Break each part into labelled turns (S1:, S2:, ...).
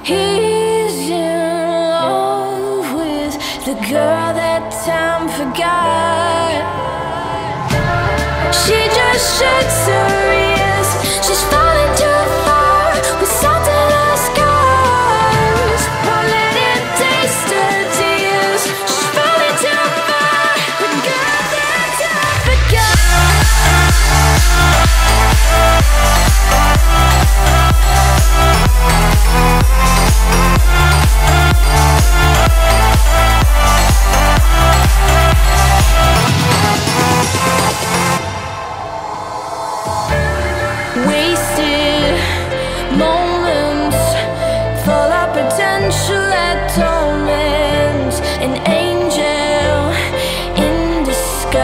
S1: He's in love with the girl that time forgot. She just shakes her wrist. She's falling too far with salt in her scars. Won't let it taste her tears. She's falling too far. The girl that time forgot. Wasted moments full of potential that torments. An angel in disguise,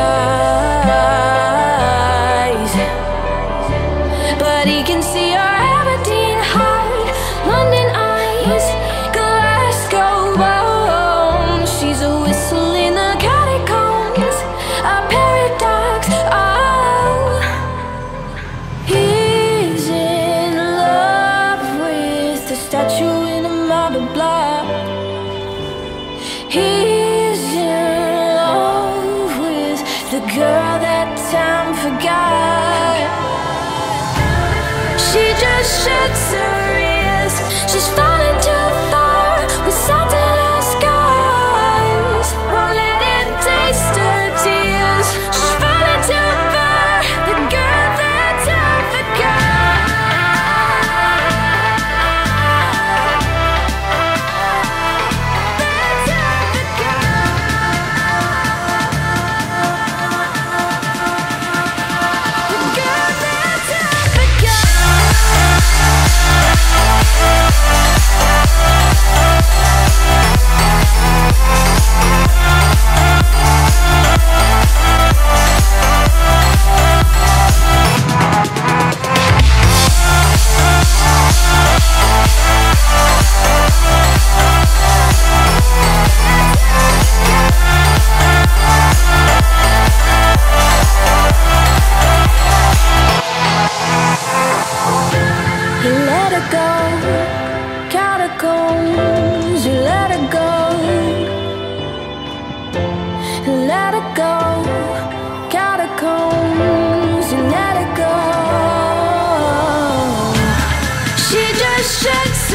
S1: but he can see her Aberdeen heart, London eyes, Glasgow bones. She's a whistle in the catacombs, a paradox. Oh, he's in love with the statue in a marble block. He's in love with the girl that time forgot. She just shakes her wrist. She's falling too far with salt in her scars. Won't let it taste her tears. She's falling too far. The girl that time forgot. The girl that time forgot. You let her go, catacombs. You let her go, let her go, catacombs. You let her go. She just shakes